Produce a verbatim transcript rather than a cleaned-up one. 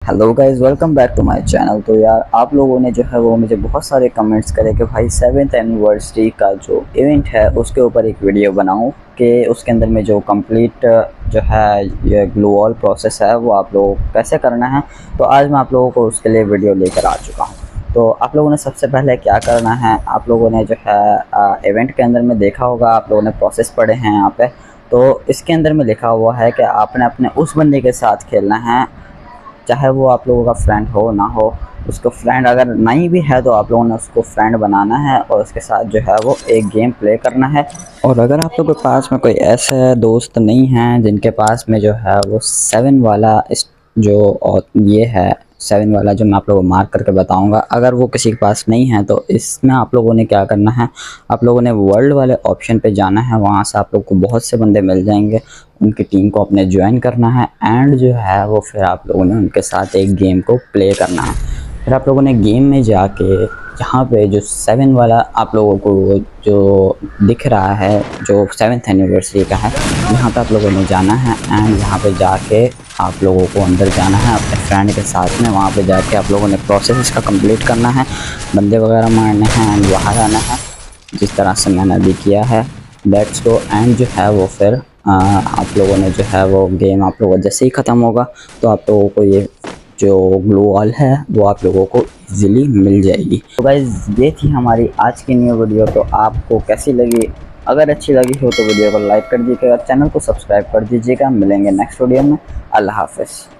Hello guys, welcome back to my channel. तो यार आप लोगों ने जो है वो मुझे बहुत सारे कमेंट्स करे कि भाई सेवेंथ एनिवर्सरी का जो इवेंट है उसके ऊपर एक वीडियो बनाऊं कि उसके अंदर में जो कंप्लीट जो है ये ग्लू वॉल प्रोसेस है वो आप लोगों को कैसे करना है। तो आज मैं आप लोगों को उसके लिए वीडियो लेकर आ चुका हूँ। तो आप लोगों ने सबसे पहले क्या करना है, आप लोगों ने जो है इवेंट के अंदर में देखा होगा, आप लोगों ने प्रोसेस पढ़े हैं यहाँ पे। तो इसके अंदर में लिखा हुआ है कि आपने अपने उस बंदे के साथ खेलना है, चाहे वो आप लोगों का फ्रेंड हो ना हो। उसको फ्रेंड अगर नहीं भी है तो आप लोगों ने उसको फ्रेंड बनाना है और उसके साथ जो है वो एक गेम प्ले करना है। और अगर आप लोगों के पास में कोई ऐसे दोस्त नहीं हैं जिनके पास में जो है वो सेवन वाला इस जो और ये है सेवन वाला जो मैं आप लोगों को मार्क करके बताऊंगा, अगर वो किसी के पास नहीं है तो इसमें आप लोगों ने क्या करना है, आप लोगों ने वर्ल्ड वाले ऑप्शन पे जाना है। वहाँ से आप लोग को बहुत से बंदे मिल जाएंगे, उनकी टीम को अपने ज्वाइन करना है एंड जो है वो फिर आप लोगों ने उनके साथ एक गेम को प्ले करना है। फिर आप लोगों ने गेम में जाके यहाँ पे जो सेवन वाला आप लोगों को जो दिख रहा है जो सेवन्थ एनिवर्सरी का है, यहाँ पे आप लोगों ने जाना है एंड यहाँ पे जाके आप लोगों को अंदर जाना है अपने फ्रेंड के साथ में। वहाँ पे जाके आप लोगों ने प्रोसेस इसका कंप्लीट करना है, बंदे वगैरह मारने हैं एंड बाहर आना है, जिस तरह से मैंने अभी किया है। लेट्स गो एंड जो है वो फिर आ, आप लोगों ने जो है वो गेम आप लोगों जैसे ही ख़त्म होगा तो आप लोगों को ये जो ग्लू वॉल है वो आप लोगों को इजीली मिल जाएगी। तो गाइस ये थी हमारी आज की न्यू वीडियो। तो आपको कैसी लगी? अगर अच्छी लगी हो तो वीडियो को लाइक कर दीजिएगा, चैनल को सब्सक्राइब कर दीजिएगा। मिलेंगे नेक्स्ट वीडियो में। अल्लाह हाफ़िज़।